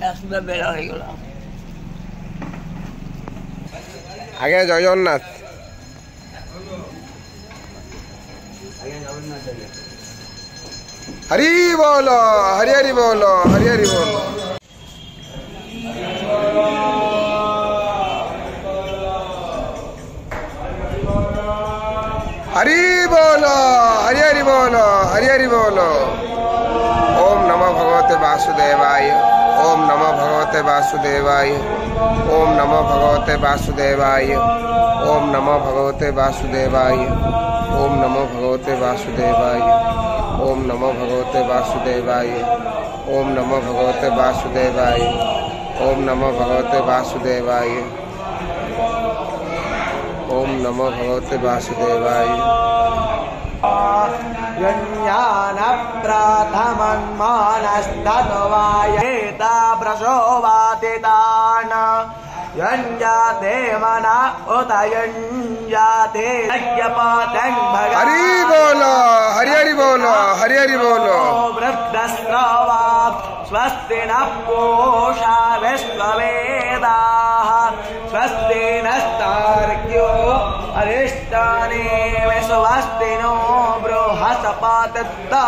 सुधा बेला हो गला आगे जय जगन्नाथ हरि बोलो हरि हरि बोलो हरि हरि बोलो हरि बोलो हरि हरि बोलो हरि हरि बोलो। ओम नमो भगवते वासुदेवाय ओम नमो भगवते वासुदेवाय ओम नमो भगवते वासुदेवाय ओम नमो भगवते वासुदेवाय ओम नमो भगवते वासुदेवाय ओम नमो भगवते वासुदेवाय ओम नमो भगवते वासुदेवाय ओम नमो भगवते वासुदेवाय ओम नमो भगवते वासुदेवाय। यज्ञान प्रथमं मानस्तत्वायेता प्रसोवातितान यञ्जाते मना उत यञ्जाते यज्ञपतं भगवान् हरि बोलो हरि हरि बोलो हरि हरि बोलो। वृद्धस्रवा स्वस्ति न पूषा विश्ववेदाः स्वस्ति नस्तार्क्यो अरिष्टानि स्वस्ति नो बृहस्पतिर्दधातु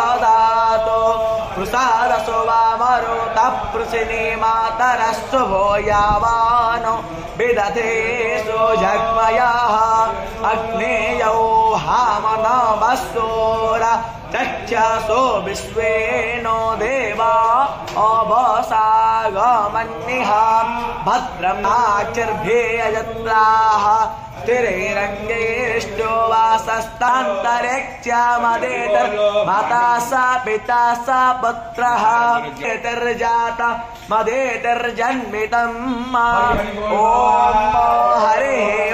प्रसादसो वामरुतः पृशिनी मातरस्तु भो यावानो विदधेषु जग्मयः अग्नेयो हामनमस्तोर चक्षसो विश्वेनो देवा अवसागमन्निः भद्रं नाक्षिर्भेयजत्राः स्थिरैरङ्गैरिष्टो वासस्तान्तरिक्षमदेतर् माता सा पिता सा पुत्रः मदेतर्जाता मदेतर्जन्मितम् ॐ हरिः